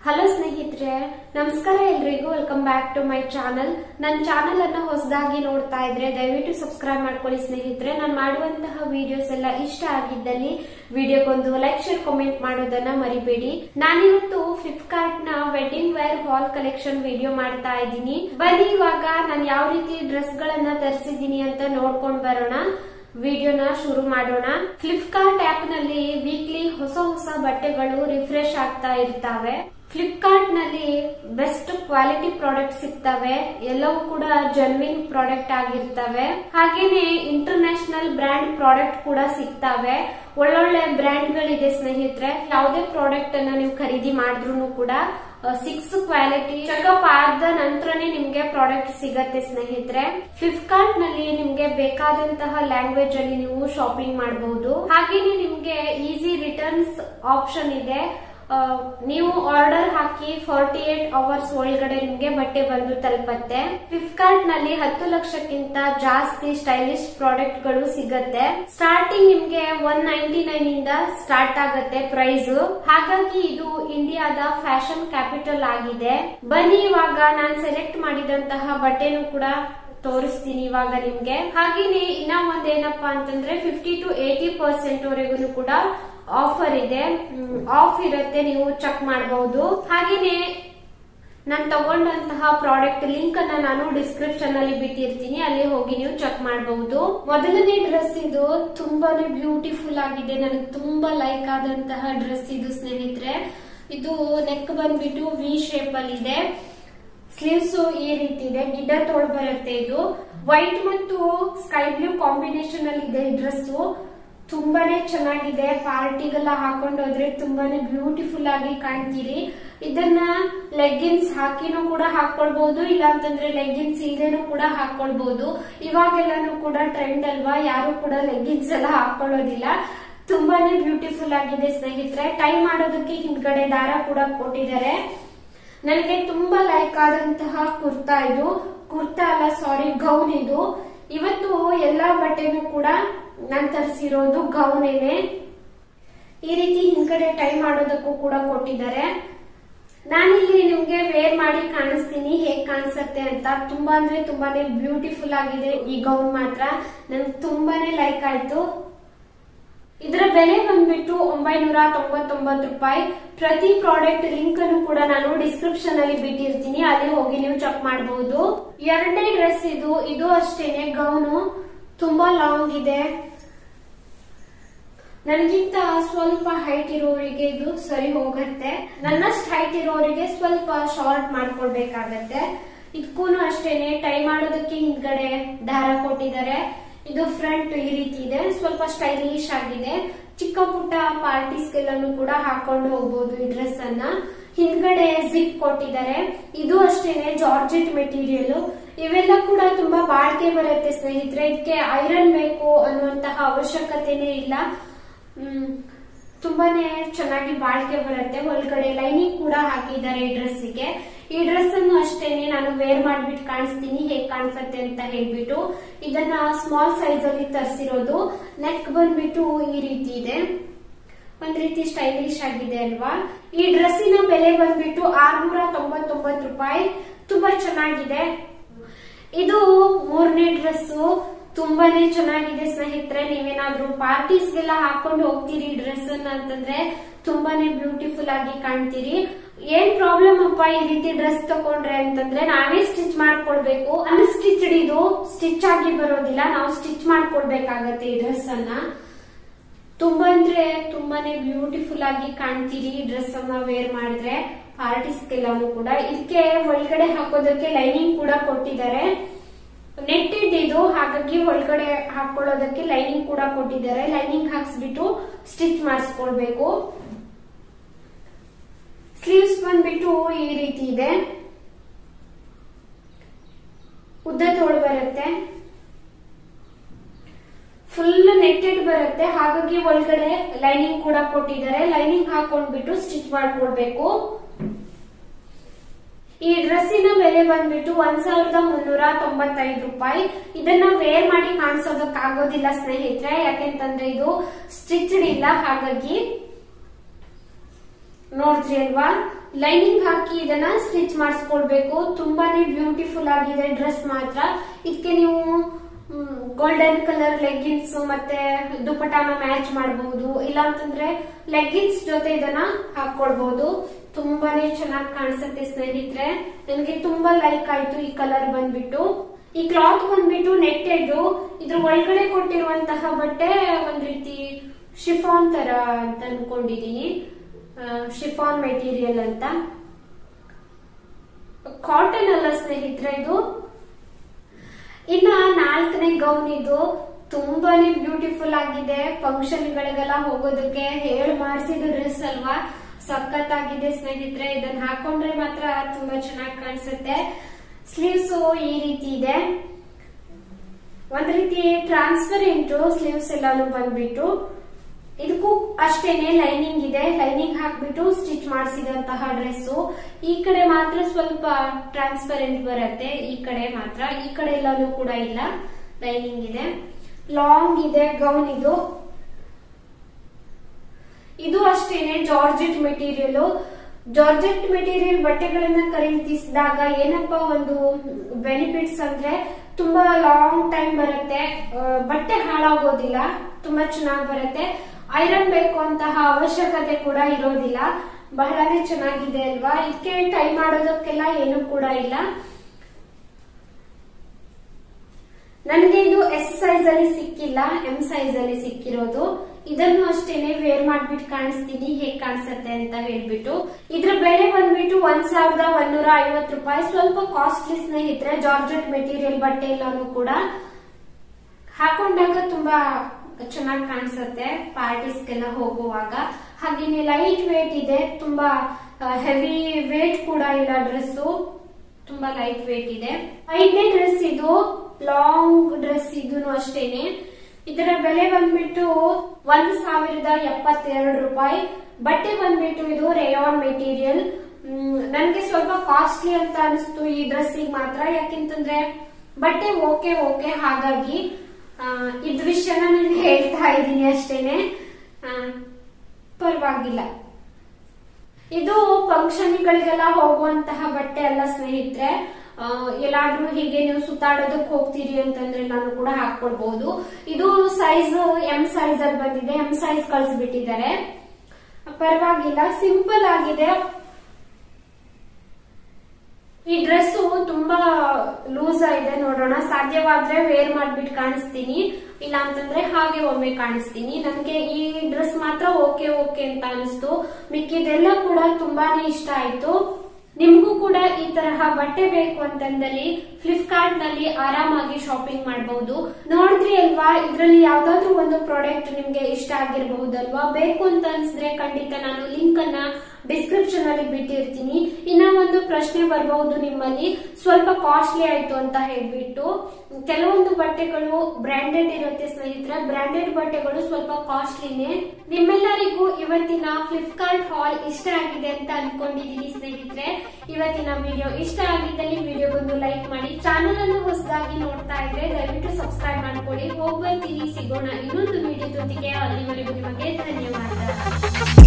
Hello ಸ್ನೇಹಿತರೆ, ನಮಸ್ಕಾರ ಎಲ್ರಿಗೂ. Welcome back to my channel. ನನ್ನ ಚಾನಲ್ ಅನ್ನ ಹೊಸದಾಗಿ ನೋಡ್ತಾ ಇದ್ರೆ ದಯವಿಟ್ಟು ಸಬ್ಸ್ಕ್ರೈಬ್ ಮಾಡ್ಕೊಳ್ಳಿ ಸ್ನೇಹಿತರೆ. ನಾನು ಮಾಡುವಂತಹ ವಿಡಿಯೋಸ್ ಎಲ್ಲ ಇಷ್ಟ ಆಗಿದ್ದಲ್ಲಿ ವಿಡಿಯೋಗೊಂದು ಲೈಕ್, ಶೇರ್, ಕಾಮೆಂಟ್ ಮಾಡೋದನ್ನ ಮರಿಬೇಡಿ. ನಾನಿವತ್ತು ಫ್ಲಿಪ್ಕಾರ್ಟ್ ನ wedding wear haul collection video ಮಾಡ್ತಾ ಇದ್ದೀನಿ. ಬನ್ನಿ ಇವಾಗ ನಾನು ಯಾವ ರೀತಿ ಡ್ರೆಸ್ ಗಳನ್ನ ತರಿಸಿದೀನಿ ಅಂತ ನೋಡ್ಕೊಂಡ್ ಬರೋಣ. ವಿಡಿಯೋನ ಶುರು ಮಾಡೋಣ. ಫ್ಲಿಪ್ಕಾರ್ಟ್ ಆಪ್ ನಲ್ಲಿ ವೀಕ್ಲಿ ಹೊಸ ಹೊಸ ಬಟ್ಟೆಗಳು ರಿಫ್ರೆಶ್ ಆಗ್ತಾ ಇರ್ತವೆ. ಫ್ಲಿಪ್ಕಾರ್ಟ್ ನಲ್ಲಿ ಬೆಸ್ಟ್ ಕ್ವಾಲಿಟಿ ಪ್ರಾಡಕ್ಟ್ ಸಿಗ್ತವೆ. ಎಲ್ಲವೂ ಕೂಡ ಜೆನ್ವಿನ್ ಪ್ರಾಡಕ್ಟ್ ಆಗಿರ್ತವೆ. ಹಾಗೇನೆ ಇಂಟರ್ನ್ಯಾಷನಲ್ ಬ್ರ್ಯಾಂಡ್ ಪ್ರಾಡಕ್ಟ್ ಕೂಡ ಸಿಗ್ತವೆ. ಒಳ್ಳೊಳ್ಳೆ ಬ್ರ್ಯಾಂಡ್ ಗಳಿದೆ ಸ್ನೇಹಿತರೆ. ಯಾವುದೇ ಪ್ರಾಡಕ್ಟ್ ಅನ್ನ ನೀವು ಖರೀದಿ ಮಾಡಿದ್ರು ಕೂಡ 6 ಕ್ವಾಲಿಟಿ ಚೆಕಪ್ ಆದ ನಂತರನೇ ನಿಮ್ಗೆ ಪ್ರಾಡಕ್ಟ್ ಸಿಗತ್ತೆ ಸ್ನೇಹಿತರೆ. ಫ್ಲಿಪ್ಕಾರ್ಟ್ ನಲ್ಲಿ ನಿಮ್ಗೆ ಬೇಕಾದಂತಹ ಲ್ಯಾಂಗ್ವೇಜ್ ಅಲ್ಲಿ ನೀವು ಶಾಪಿಂಗ್ ಮಾಡಬಹುದು. ಹಾಗೇನೆ ನಿಮ್ಗೆ ಈಸಿ ರಿಟರ್ನ್ಸ್ ಆಪ್ಷನ್ ಇದೆ. ನೀವು ಆರ್ಡರ್ ಹಾಕಿ 48 ಅವರ್ಸ್ ಒಳಗಡೆ ನಿಮ್ಗೆ ಬಟ್ಟೆ ಬಂದು ತಲುಪತ್ತೆ. ಫ್ಲಿಪ್ಕಾರ್ಟ್ ನಲ್ಲಿ 10 ಲಕ್ಷಕ್ಕಿಂತ ಜಾಸ್ತಿ ಸ್ಟೈಲಿಶ್ ಪ್ರಾಡಕ್ಟ್ ಗಳು ಸಿಗತ್ತೆ. ಸ್ಟಾರ್ಟಿಂಗ್ ನಿಮ್ಗೆ 199 ಇಂದ ಸ್ಟಾರ್ಟ್ ಆಗತ್ತೆ ಪ್ರೈಸ್. ಹಾಗಾಗಿ ಇದು ಇಂಡಿಯಾದ ಫ್ಯಾಷನ್ ಕ್ಯಾಪಿಟಲ್ ಆಗಿದೆ. ಬನ್ನಿ ಇವಾಗ ನಾನು ಸೆಲೆಕ್ಟ್ ಮಾಡಿದಂತಹ ಬಟ್ಟೆನೂ ಕೂಡ ತೋರಿಸ್ತೀನಿ ಇವಾಗ ನಿಮ್ಗೆ. ಹಾಗೇನೆ ಇನ್ನ ಒಂದೇನಪ್ಪಾ ಅಂತಂದ್ರೆ 50 to 80% ವರೆಗೂ ಕೂಡ ಆಫರ್ ಇದೆ. ಆಫ್ ಇರುತ್ತೆ, ನೀವು ಚೆಕ್ ಮಾಡಬಹುದು. ಹಾಗೇನೆ ನಾನು ತಗೊಂಡಂತಹ ಪ್ರಾಡಕ್ಟ್ ಲಿಂಕ್ ಅನ್ನ ನಾನು ಡಿಸ್ಕ್ರಿಪ್ಷನ್ ಅಲ್ಲಿ ಬಿಟ್ಟಿರ್ತೀನಿ, ಅಲ್ಲಿ ಹೋಗಿ ನೀವು ಚೆಕ್ ಮಾಡಬಹುದು. ಮೊದಲನೇ ಡ್ರೆಸ್ ಇದು ತುಂಬಾನೇ ಬ್ಯೂಟಿಫುಲ್ ಆಗಿದೆ. ನನಗೆ ತುಂಬಾ ಲೈಕ್ ಆದಂತಹ ಡ್ರೆಸ್ ಇದು ಸ್ನೇಹಿತರೆ. ಇದು ನೆಕ್ ಬಂದ್ಬಿಟ್ಟು ವಿ ಶೇಪ್ ಅಲ್ಲಿ ಇದೆ. ಸ್ಲೀವ್ಸ್ ಈ ರೀತಿ ಇದೆ, ಗಿಡ್ಡ ತೋಳು ಬರುತ್ತೆ. ಇದು ವೈಟ್ ಮತ್ತು ಸ್ಕೈ ಬ್ಲೂ ಕಾಂಬಿನೇಷನ್ ಅಲ್ಲಿ ಇದೆ ಈ ಡ್ರೆಸ್. ತುಂಬಾನೇ ಚೆನ್ನಾಗಿದೆ. ಪಾರ್ಟಿಗೆಲ್ಲ ಹಾಕೊಂಡು ಹೋದ್ರೆ ತುಂಬಾನೇ ಬ್ಯೂಟಿಫುಲ್ ಆಗಿ ಕಾಣ್ತೀರಿ. ಇದನ್ನ ಲೆಗ್ಗಿನ್ಸ್ ಹಾಕಿನೂ ಕೂಡ ಹಾಕೊಳ್ಬಹುದು, ಇಲ್ಲ ಅಂತಂದ್ರೆ ಲೆಗ್ಗಿನ್ಸ್ ಇಲ್ದೇನೂ ಕೂಡ ಹಾಕೊಳ್ಬಹುದು. ಇವಾಗೆಲ್ಲಾನು ಕೂಡ ಟ್ರೆಂಡ್ ಅಲ್ವಾ, ಯಾರು ಕೂಡ ಲೆಗ್ಗಿನ್ಸ್ ಎಲ್ಲ ಹಾಕೊಳ್ಳೋದಿಲ್ಲ. ತುಂಬಾನೇ ಬ್ಯೂಟಿಫುಲ್ ಆಗಿದೆ ಸ್ನೇಹಿತರೆ. ಟೈ ಮಾಡೋದಕ್ಕೆ ಹಿಂದ್ಗಡೆ ದಾರ ಕೂಡ ಕೊಟ್ಟಿದ್ದಾರೆ. ನನಗೆ ತುಂಬಾ ಲೈಕ್ ಆದಂತಹ ಕುರ್ತಾ ಇದು. ಕುರ್ತಾ ಅಲ್ಲ, ಸಾರಿ, ಗೌನ್ ಇದು. ಇವತ್ತು ಎಲ್ಲಾ ಬಟ್ಟೆನೂ ಕೂಡ ನಾನು ತರಿಸಿರೋದು ಗೌನೇನೆ. ಈ ರೀತಿ ಹಿಂದ್ಗಡೆ ಟೈ ಮಾಡೋದಕ್ಕೂ ಕೂಡ ಕೊಟ್ಟಿದ್ದಾರೆ. ನಾನಿಲ್ಲಿ ನಿಮ್ಗೆ ವೇರ್ ಮಾಡಿ ಕಾಣಿಸ್ತೀನಿ ಹೇಗ್ ಕಾಣಿಸುತ್ತೆ ಅಂತ. ತುಂಬಾ ಅಂದ್ರೆ ತುಂಬಾನೇ ಬ್ಯೂಟಿಫುಲ್ ಆಗಿದೆ ಈ ಗೌನ್ ಮಾತ್ರ. ನನ್ಗೆ ತುಂಬಾನೇ ಲೈಕ್ ಆಯ್ತು. ಇದರ ಬೆಲೆ ಬಂದ್ಬಿಟ್ಟು 999 ರೂಪಾಯಿ. ಪ್ರತಿ ಪ್ರಾಡಕ್ಟ್ ಲಿಂಕ್ ಅನ್ನು ಕೂಡ ನಾನು ಡಿಸ್ಕ್ರಿಪ್ಷನ್ ಅಲ್ಲಿ ಬಿಟ್ಟಿರ್ತೀನಿ, ಅಲ್ಲಿ ಹೋಗಿ ನೀವು ಚೆಕ್ ಮಾಡಬಹುದು. ಎರಡನೇ ಡ್ರೆಸ್ ಇದು. ಇದು ಅಷ್ಟೇನೆ ಗೌನು. ತುಂಬಾ ಲಾಂಗ್ ಇದೆ. ನನಗಿಂತ ಸ್ವಲ್ಪ ಹೈಟ್ ಇರೋರಿಗೆ ಇದು ಸರಿ ಹೋಗತ್ತೆ. ನನ್ನಷ್ಟು ಹೈಟ್ ಇರೋರಿಗೆ ಸ್ವಲ್ಪ ಶಾರ್ಟ್ ಮಾಡ್ಕೊಳ್ಬೇಕಾಗತ್ತೆ. ಇದಕ್ಕೂ ಅಷ್ಟೇನೆ ಟೈ ಮಾಡೋದಕ್ಕೆ ಹಿಂದ್ಗಡೆ ದಾರ ಕೊಟ್ಟಿದ್ದಾರೆ. ಇದು ಫ್ರಂಟ್ ಈ ರೀತಿ ಇದೆ, ಸ್ವಲ್ಪ ಸ್ಟೈಲಿಶ್ ಆಗಿದೆ. ಚಿಕ್ಕ ಪುಟ್ಟ ಪಾರ್ಟೀಸ್ಗೆಲ್ಲೂ ಕೂಡ ಹಾಕೊಂಡು ಹೋಗ್ಬೋದು ಈ ಡ್ರೆಸ್ ಅನ್ನ. ಹಿಂದ್ಗಡೆ ಜಿಪ್ ಕೊಟ್ಟಿದ್ದಾರೆ. ಇದು ಅಷ್ಟೇನೆ ಜಾರ್ಜೆಟ್ ಮೆಟೀರಿಯಲ್. ಇವೆಲ್ಲ ಕೂಡ ತುಂಬಾ ಬಾಳಿಕೆ ಬರುತ್ತೆ ಸ್ನೇಹಿತರೆ. ಇದಕ್ಕೆ ಐರನ್ ಬೇಕು ಅನ್ನುವಂತಹ ಅವಶ್ಯಕತೆನೇ ಇಲ್ಲ. ತುಂಬಾನೇ ಚೆನ್ನಾಗಿ ಬಾಳಿಕೆ ಬರುತ್ತೆ. ಒಳಗಡೆ ಲೈನಿಂಗ್ ಕೂಡ ಹಾಕಿದ್ದಾರೆ ಈ ಡ್ರೆಸ್ಸಿಗೆ. ಈ ಡ್ರೆಸ್ ಅನ್ನು ಅಷ್ಟೇನೆ ನಾನು ವೇರ್ ಮಾಡ್ಬಿಟ್ಟು ಕಾಣಿಸ್ತೀನಿ ಹೇಗ್ ಕಾಣಿಸುತ್ತೆ ಅಂತ ಹೇಳ್ಬಿಟ್ಟು. ಇದನ್ನ ಸ್ಮಾಲ್ ಸೈಜ್ ಅಲ್ಲಿ ತರಿಸಿರೋದು. ನೆಕ್ ಬಂದ್ಬಿಟ್ಟು ಈ ರೀತಿ ಇದೆ, ಒಂದ್ ರೀತಿ ಸ್ಟೈಲಿಶ್ ಆಗಿದೆ ಅಲ್ವಾ. ಈ ಡ್ರೆಸ್ಸಿನ ಬೆಲೆ ಬಂದ್ಬಿಟ್ಟು 699 ರೂಪಾಯಿ. ತುಂಬಾ ಚೆನ್ನಾಗಿದೆ. ಇದು ಮೂರನೇ ಡ್ರೆಸ್. ತುಂಬಾನೇ ಚೆನ್ನಾಗಿದೆ ಸ್ನೇಹಿತರೆ. ನೀವೇನಾದ್ರೂ ಪಾರ್ಟೀಸ್ಗೆಲ್ಲ ಹಾಕೊಂಡು ಹೋಗ್ತೀರಿ ಡ್ರೆಸ್ ಅಂತಂದ್ರೆ ತುಂಬಾನೇ ಬ್ಯೂಟಿಫುಲ್ ಆಗಿ ಕಾಣ್ತೀರಿ. ಏನ್ ಪ್ರಾಬ್ಲಮ್ ಅಪ್ಪ ಈ ರೀತಿ ಡ್ರೆಸ್ ತಕೊಂಡ್ರೆ ಅಂತಂದ್ರೆ, ನಾವೇ ಸ್ಟಿಚ್ ಮಾಡ್ಕೊಳ್ಬೇಕು. ಅನ್ಸ್ಟಿಚ್ಡ್ ಇದು, ಸ್ಟಿಚ್ ಆಗಿ ಬರೋದಿಲ್ಲ. ನಾವು ಸ್ಟಿಚ್ ಮಾಡ್ಕೊಳ್ಬೇಕಾಗತ್ತೆ ಈ ಡ್ರೆಸ್ ಅನ್ನ. ತುಂಬಾ ಅಂದ್ರೆ ತುಂಬಾನೇ ಬ್ಯೂಟಿಫುಲ್ ಆಗಿ ಕಾಣ್ತೀರಿ ಈ ಡ್ರೆಸ್ ಅನ್ನ ವೇರ್ ಮಾಡಿದ್ರೆ ಪಾರ್ಟೀಸ್ಗೆಲ್ಲಾನು ಕೂಡ. ಇದಕ್ಕೆ ಒಳಗಡೆ ಹಾಕೋದಕ್ಕೆ ಲೈನಿಂಗ್ ಕೂಡ ಕೊಟ್ಟಿದ್ದಾರೆ. ನೆಟ್ಟೆಡ್ ಇದು, ಹಾಗಾಗಿ ಒಳಗಡೆ ಹಾಕೊಳ್ಳೋದಕ್ಕೆ ಲೈನಿಂಗ್ ಕೂಡ ಕೊಟ್ಟಿದ್ದಾರೆ. ಲೈನಿಂಗ್ ಹಾಕ್ಸ್ಬಿಟ್ಟು ಸ್ಟಿಚ್ ಮಾಡಿಸ್ಕೊಳ್ಬೇಕು. ಸ್ಲೀವ್ಸ್ ಬಂದ್ಬಿಟ್ಟು ಈ ರೀತಿ ಇದೆ, ಉದ್ದ ತೋಳು ಬರುತ್ತೆ. ಫುಲ್ ನೆಟ್ಟೆಡ್ ಬರುತ್ತೆ, ಹಾಗಾಗಿ ಒಳಗಡೆ ಲೈನಿಂಗ್ ಕೂಡ ಕೊಟ್ಟಿದ್ದಾರೆ. ಲೈನಿಂಗ್ ಹಾಕೊಂಡ್ಬಿಟ್ಟು ಸ್ಟಿಚ್ ಮಾಡ್ಕೊಳ್ಬೇಕು. ಈ ಡ್ರೆಸ್ಸಿನ ಬೆಲೆ ಬಂದ್ಬಿಟ್ಟು 1395 ರೂಪಾಯಿ. ಇದನ್ನ ವೇರ್ ಮಾಡಿ ಕಾಣಿಸೋದಕ್ಕಾಗೋದಿಲ್ಲ ಸ್ನೇಹಿತರೆ, ಯಾಕೆಂತಂದ್ರೆ ಇದು ಸ್ಟಿಚ್ಡ್ ಇಲ್ಲ. ಹಾಗಾಗಿ ನೋಡಿದ್ರಿ ಅಲ್ವಾ, ಲೈನಿಂಗ್ ಹಾಕಿ ಇದನ್ನ ಸ್ಟಿಚ್ ಮಾಡಿಸ್ಕೊಳ್ಬೇಕು. ತುಂಬಾನೇ ಬ್ಯೂಟಿಫುಲ್ ಆಗಿದೆ ಡ್ರೆಸ್ ಮಾತ್ರ. ಇದಕ್ಕೆ ನೀವು ಗೋಲ್ಡನ್ ಕಲರ್ ಲೆಗ್ಗಿನ್ಸ್ ಮತ್ತೆ ದುಪಟಾನ ಮ್ಯಾಚ್ ಮಾಡಬಹುದು, ಇಲ್ಲ ಅಂತಂದ್ರೆ ಲೆಗ್ಗಿನ್ಸ್ ಜೊತೆ ಇದನ್ನ ಹಾಕೊಳ್ಬಹುದು. ತುಂಬಾನೇ ಚೆನ್ನಾಗಿ ಕಾಣಿಸುತ್ತೆ ಸ್ನೇಹಿತರೆ. ನನಗೆ ತುಂಬಾ ಲೈಕ್ ಆಯ್ತು ಈ ಕಲರ್ ಬಂದ್ಬಿಟ್ಟು. ಈ ಕ್ಲಾತ್ ಬಂದ್ಬಿಟ್ಟು ನೆಟ್ಟೆಡ್. ಇದ್ರ ಒಳಗಡೆ ಕೊಟ್ಟಿರುವಂತಹ ಬಟ್ಟೆ ಒಂದ್ ರೀತಿ ಶಿಫಾನ್ ತರ ಅಂತ ಅನ್ಕೊಂಡಿದೀನಿ, ಶಿಫಾನ್ ಮೆಟೀರಿಯಲ್ ಅಂತ. ಕಾಟನ್ ಅಲ್ಲ ಸ್ನೇಹಿತರೆ ಇದು. ಇನ್ನ 4ನೇ ಗೌನ್ ಇದು. ತುಂಬಾನೇ ಬ್ಯೂಟಿಫುಲ್ ಆಗಿದೆ. ಫಂಕ್ಷನ್ ಗಳಿಗೆಲ್ಲ ಹೋಗೋದಕ್ಕೆ ಹೇಳಿ ಮಾಡಿಸಿದ ಡ್ರೆಸ್ ಅಲ್ವಾ, ಸಖತ್ ಆಗಿದೆ ಸ್ನೇಹಿತರೆ. ಇದನ್ನ ಹಾಕೊಂಡ್ರೆ ಮಾತ್ರ ತುಂಬಾ ಚೆನ್ನಾಗಿ ಕಾಣಿಸುತ್ತೆ. ಸ್ಲೀವ್ಸ್ ಈ ರೀತಿ ಇದೆ, ಒಂದ್ ರೀತಿ ಟ್ರಾನ್ಸ್ಪರೆಂಟ್ ಸ್ಲೀವ್ಸ್ ಎಲ್ಲಾನು ಬಂದ್ಬಿಟ್ಟು. ಇದಕ್ಕೂ ಅಷ್ಟೇನೆ ಲೈನಿಂಗ್ ಇದೆ. ಲೈನಿಂಗ್ ಹಾಕ್ಬಿಟ್ಟು ಸ್ಟಿಚ್ ಮಾಡಿಸಿದಂತಹ ಡ್ರೆಸ್. ಈ ಕಡೆ ಮಾತ್ರ ಸ್ವಲ್ಪ ಟ್ರಾನ್ಸ್ಪರೆಂಟ್ ಬರುತ್ತೆ, ಈ ಕಡೆ ಮಾತ್ರ. ಈ ಕಡೆ ಎಲ್ಲಾನು ಕೂಡ ಇಲ್ಲ, ಲೈನಿಂಗ್ ಇದೆ. ಲಾಂಗ್ ಇದೆ ಗೌನ್ ಇದು. ಇದು ಅಷ್ಟೇನೆ ಜಾರ್ಜೆಟ್ ಮೆಟೀರಿಯಲ್. ಜಾರ್ಜೆಟ್ ಮೆಟೀರಿಯಲ್ ಬಟ್ಟೆಗಳನ್ನ ಖರೀದಿಸಿದಾಗ ಏನಪ್ಪಾ ಒಂದು ಬೆನಿಫಿಟ್ಸ್ ಅಂದ್ರೆ ತುಂಬಾ ಲಾಂಗ್ ಟೈಮ್ ಬರುತ್ತೆ, ಬಟ್ಟೆ ಹಾಳಾಗೋದಿಲ್ಲ, ತುಂಬಾ ಚೆನ್ನಾಗಿ ಬರುತ್ತೆ. ಐರನ್ ಬೇಕು ಅಂತಹ ಅವಶ್ಯಕತೆ ಕೂಡ ಇರೋದಿಲ್ಲ. ಬಹಳನೇ ಚೆನ್ನಾಗಿದೆ ಅಲ್ವಾ. ಇದಕ್ಕೆ ಟೈ ಮಾಡೋದಕ್ಕೆಲ್ಲ ಏನು ಕೂಡ ಇಲ್ಲ. ನನಗೆ ಇದು ಎಸ್ ಸೈಜ್ ಅಲ್ಲಿ ಸಿಕ್ಕಿಲ್ಲ, ಎಂ ಸೈಜ್ ಅಲ್ಲಿ ಸಿಕ್ಕಿರೋದು. ಇದನ್ನು ಅಷ್ಟೇನೆ ವೇರ್ ಮಾಡ್ಬಿಟ್ಟು ಕಾಣಿಸ್ತೀನಿ ಹೇಗ್ ಕಾಣಿಸುತ್ತೆ ಅಂತ ಹೇಳ್ಬಿಟ್ಟು. ಇದ್ರ ಬೆಲೆ ಬಂದ್ಬಿಟ್ಟು 1150 ರೂಪಾಯಿ. ಸ್ವಲ್ಪ ಕಾಸ್ಟ್ಲಿ ಸ್ನೇಹಿತರೆ. ಜಾರ್ಜೆಟ್ ಮೆಟೀರಿಯಲ್ ಬಟ್ಟೆ ಎಲ್ಲಾನು ಕೂಡ ಹಾಕೊಂಡಾಗ ತುಂಬಾ ಚೆನ್ನಾಗಿ ಕಾಣಿಸುತ್ತೆ ಪಾರ್ಟೀಸ್ಗೆಲ್ಲ ಹೋಗುವಾಗ. ಹಾಗೇನೆ ಲೈಟ್ ವೇಟ್ ಇದೆ, ತುಂಬಾ ಹೆವಿ ವೇಟ್ ಕೂಡ ಇಲ್ಲ ಡ್ರೆಸ್, ತುಂಬಾ ಲೈಟ್ ವೇಟ್ ಇದೆ. 5ನೇ ಡ್ರೆಸ್ ಇದು, ಲಾಂಗ್ ಡ್ರೆಸ್ ಇದೂನು ಅಷ್ಟೇನೆ. ಇದರ ಬೆಲೆ ಬಂದ್ಬಿಟ್ಟು 1072 ರೂಪಾಯಿ. ಬಟ್ಟೆ ಬಂದ್ಬಿಟ್ಟು ಇದು ರೇಯಾನ್ ಮೆಟೀರಿಯಲ್. ನನ್ಗೆ ಸ್ವಲ್ಪ ಕಾಸ್ಟ್ಲಿ ಅಂತ ಅನಿಸ್ತು ಈ ಡ್ರೆಸ್ಸಿಗೆ ಮಾತ್ರ. ಯಾಕೆಂತಂದ್ರೆ ಬಟ್ಟೆ ಓಕೆ ಹಾಗಾಗಿ ಇದ್ ವಿಷಯನ ನಾನು ಹೇಳ್ತಾ ಇದ್ದೀನಿ ಅಷ್ಟೇನೆ, ಪರವಾಗಿಲ್ಲ. ಇದು ಫಂಕ್ಷನ್ ಗಳಿಗೆಲ್ಲ ಹೋಗುವಂತಹ ಬಟ್ಟೆ ಅಲ್ಲ ಸ್ನೇಹಿತರೆ. ಎಲ್ಲಾದ್ರೂ ಹೀಗೆ ನೀವು ಸುತ್ತಾಡೋದಕ್ಕೆ ಹೋಗ್ತೀರಿ ಅಂತಂದ್ರೆ ನಾನು ಕೂಡ ಹಾಕೊಳ್ಬಹುದು. ಇದು ಸೈಜ್ ಎಂ ಸೈಜ್ ಅಲ್ಲಿ ಬಂದಿದೆ, ಎಂ ಸೈಜ್ ಕಳಿಸ್ಬಿಟ್ಟಿದ್ದಾರೆ. ಪರವಾಗಿಲ್ಲ, ಸಿಂಪಲ್ ಆಗಿದೆ. ಈ ಡ್ರೆಸ್ ತುಂಬಾ ಲೂಸ್ ಇದೆ. ನೋಡೋಣ, ಸಾಧ್ಯವಾದ್ರೆ ವೇರ್ ಮಾಡ್ಬಿಟ್ಟು ಕಾಣಿಸ್ತೀನಿ, ಇಲ್ಲ ಅಂತಂದ್ರೆ ಹಾಗೆ ಒಮ್ಮೆ ಕಾಣಿಸ್ತೀನಿ. ನನ್ಗೆ ಈ ಡ್ರೆಸ್ ಮಾತ್ರ ಓಕೆ ಅಂತ ಅನಿಸ್ತು. ಮಿಕ್ಕಿದೆಲ್ಲ ಕೂಡ ತುಂಬಾನೇ ಇಷ್ಟ ಆಯ್ತು. ನಿಮ್ಗೂ ಕೂಡ ಈ ತರಹ ಬಟ್ಟೆ ಬೇಕು ಅಂತಂದಲ್ಲಿ ಫ್ಲಿಪ್ಕಾರ್ಟ್ ನಲ್ಲಿ ಆರಾಮಾಗಿ ಶಾಪಿಂಗ್ ಮಾಡಬಹುದು. ನೋಡಿದ್ರಿ ಅಲ್ವಾ, ಇದ್ರಲ್ಲಿ ಯಾವ್ದಾದ್ರು ಒಂದು ಪ್ರಾಡಕ್ಟ್ ನಿಮ್ಗೆ ಇಷ್ಟ ಆಗಿರಬಹುದಲ್ವಾ. ಬೇಕು ಅಂತ ಅನ್ಸಿದ್ರೆ ಖಂಡಿತ ನಾನು ಲಿಂಕ್ ಅನ್ನ ಡಿಸ್ಕ್ರಿಪ್ಷನ್ ಅಲ್ಲಿ ಬಿಟ್ಟಿರ್ತೀನಿ. ಇನ್ನ ಒಂದು ಪ್ರಶ್ನೆ ಬರಬಹುದು ನಿಮ್ಮಲ್ಲಿ, ಸ್ವಲ್ಪ ಕಾಸ್ಟ್ಲಿ ಆಯ್ತು ಅಂತ ಹೇಳ್ಬಿಟ್ಟು. ಕೆಲವೊಂದು ಬಟ್ಟೆಗಳು ಬ್ರಾಂಡೆಡ್ ಇರುತ್ತೆ ಸ್ನೇಹಿತರೆ. ಬ್ರಾಂಡೆಡ್ ಬಟ್ಟೆಗಳು ಸ್ವಲ್ಪ ಕಾಸ್ಟ್ಲಿನೇ. ನಿಮ್ಮೆಲ್ಲರಿಗೂ ಇವತ್ತಿನ ಫ್ಲಿಪ್ಕಾರ್ಟ್ ಹಾಲ್ ಇಷ್ಟ ಆಗಿದೆ ಅಂತ ಅನ್ಕೊಂಡಿದೀನಿ ಸ್ನೇಹಿತರೆ. ಇವತ್ತಿನ ವಿಡಿಯೋ ಇಷ್ಟ ಆಗಿದ್ದಲ್ಲಿ ವಿಡಿಯೋಗೊಂದು ಲೈಕ್ ಮಾಡಿ. ಚಾನೆಲ್ ಅನ್ನು ಹೊಸದಾಗಿ ನೋಡ್ತಾ ಇದ್ರೆ ದಯವಿಟ್ಟು ಸಬ್ಸ್ಕ್ರೈಬ್ ಮಾಡ್ಕೊಳ್ಳಿ. ಹೋಗ್ಬರ್ತೀನಿ, ಸಿಗೋಣ ಇನ್ನೊಂದು ವಿಡಿಯೋ ಜೊತೆಗೆ. ಅಲ್ಲಿವರೆಗೂ ನಿಮಗೆ ಧನ್ಯವಾದ.